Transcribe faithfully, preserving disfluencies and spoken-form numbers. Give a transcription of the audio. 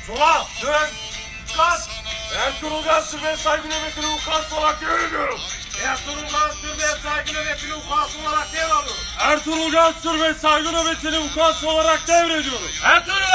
Sola, dön, kas. Ertuğrul Gansır ve saygı nöbetini vukuatlı olarak devrediyorum. Ertuğrul Gansır ve saygı nöbetini vukuatlı olarak devralıyorum. Ertuğrul Gansır ve saygı nöbetini vukuatlı olarak devrediyorum. Ertuğrul